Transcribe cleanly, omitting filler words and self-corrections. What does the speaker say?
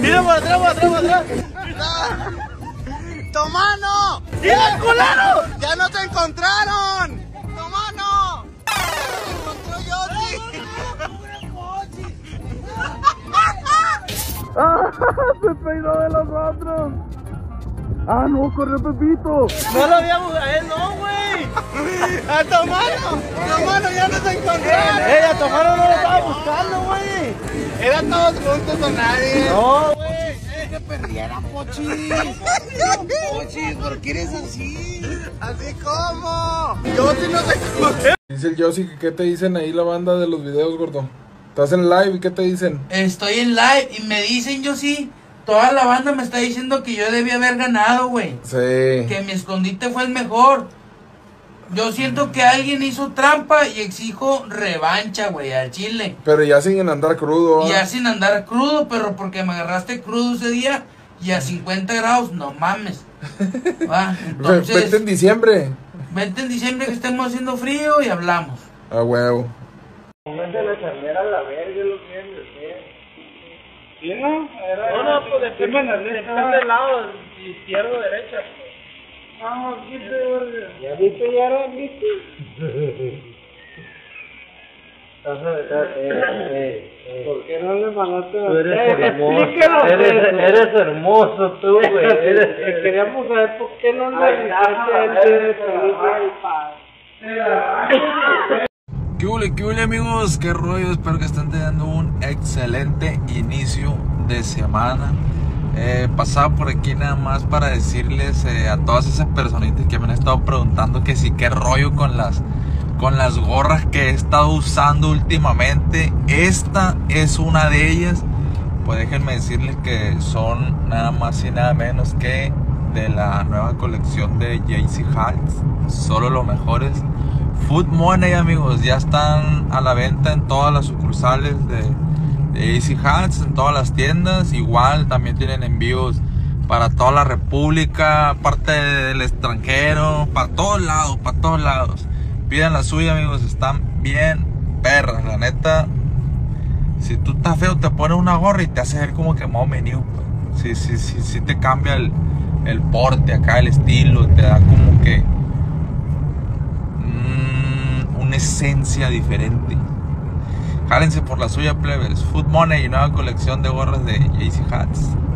Mira para atrás, para atrás, para atrás. ¡Tomano! ¡Mira, culero! ¡Ya no te encontraron! ¡Tomano! ¡Te encontró Yossi! Se peinó de los otros. Ah, no, corre Pepito. No lo habíamos a él, no, güey. ¡A Tomano! ¡Tomano, ya no te encontraron! A Tomano no lo estaba buscando, güey. Eran todos juntos o nadie. No, güey. Que perdiera, Pochi. Pochi, ¿por qué eres así? ¿Así como? Yossi no te encontró. Dice el Yossi que qué te dicen ahí la banda de los videos, gordo. Estás en live y qué te dicen. Estoy en live y me dicen, yo sí, toda la banda me está diciendo que yo debí haber ganado, güey. Sí. Que mi escondite fue el mejor. Yo siento que alguien hizo trampa y exijo revancha, güey, al chile. Pero ya sin andar crudo. Y ya sin andar crudo, pero porque me agarraste crudo ese día y a 50 grados, no mames. Va, entonces, Vete en diciembre. vente en diciembre que estemos haciendo frío y hablamos. A huevo. Pónganse la charnera a la verga, los viernes, ¿sí? No, pues depende del lado, izquierdo o derecha. Vamos, aquí te verga. ¿Ya viste, Yara? ¿Viste? ¿Por qué no le mandaste a... Tú eres hermoso. Eres hermoso tú, güey. Queríamos saber por qué no le mandaste a ¿Qué huele, amigos? ¿Qué rollo? Espero que estén teniendo un excelente inicio de semana. Pasaba por aquí nada más para decirles a todas esas personitas que me han estado preguntando que sí, qué rollo con las gorras que he estado usando últimamente. Esta es una de ellas. Pues déjenme decirles que son nada más y nada menos que de la nueva colección de JC Hats. Solo los mejores. Food Money, amigos, ya están a la venta en todas las sucursales de JC Hats, en todas las tiendas. Igual también tienen envíos para toda la república, parte del extranjero, para todos lados. Pidan la suya, amigos, están bien perras, la neta. Si tú estás feo, te pones una gorra y te hace ver como que más menú. Sí te cambia el porte acá, el estilo, te da como que una esencia diferente. Jálense por la suya, plebes. Food Money y nueva colección de gorras de JC Hats.